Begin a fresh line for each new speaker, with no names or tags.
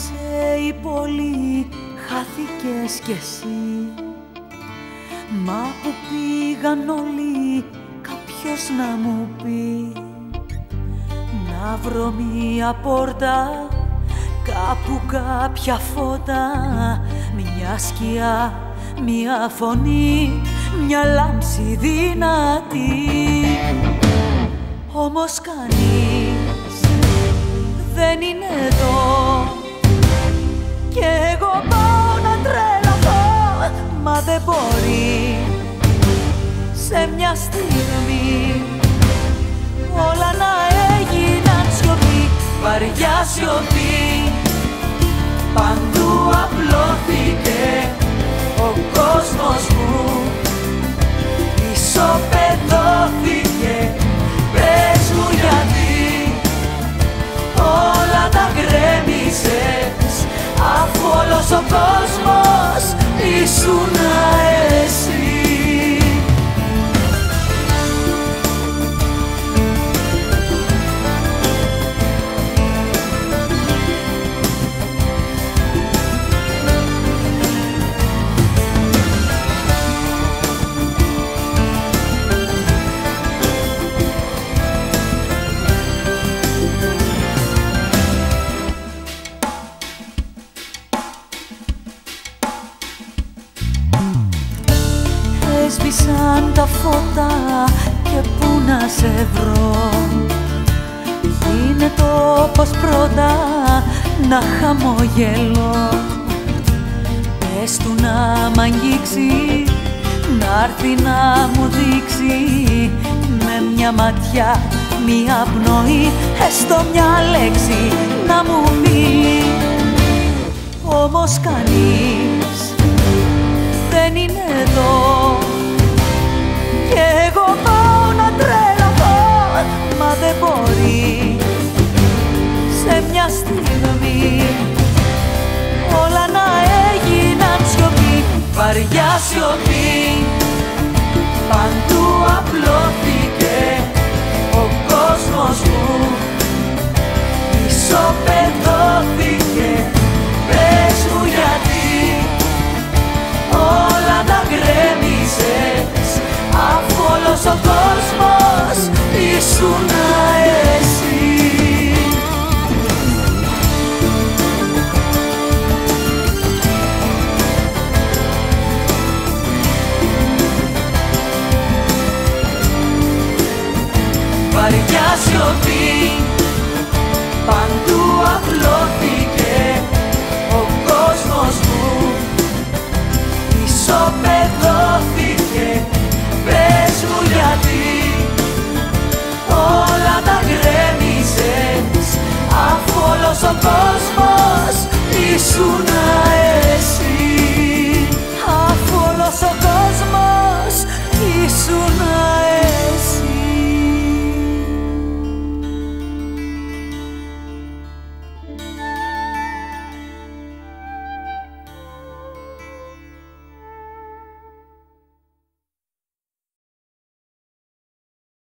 Μάζεψε η πόλη, χάθηκες κι εσύ. Μα που πήγαν όλοι, κάποιος να μου πει. Να βρω μία πόρτα, κάπου κάποια φώτα, μια σκιά, μια φωνή, μια λάμψη δυνατή. Όμως κανείς δεν είναι εδώ κι εγώ πάω να τρελαθώ, μα δεν μπορεί σε μια στιγμή όλα να έγιναν σιωπή, βαριά σιωπή. Παντού απλώθηκε ο κόσμος μου, ισοπεδώθηκε. Πες μου γιατί όλα τα γκρέμισες, αφού όλος ο κόσμος ήσουν εσύ. Έσβησαν τα φώτα και πού να σε βρω. Γίνεται όπως πρώτα να χαμογελώ. Πες του να μ' αγγίξει, να'ρθεί να μου δείξει με μια ματιά, μια πνοή, έστω μια λέξη να μου πει. Όμως κανείς δεν είναι εδώ κι εγώ πάω να τρελαθώ, μα δεν μπορεί σε μια στιγμή όλα να έγιναν σιωπή, βαριά σιωπή.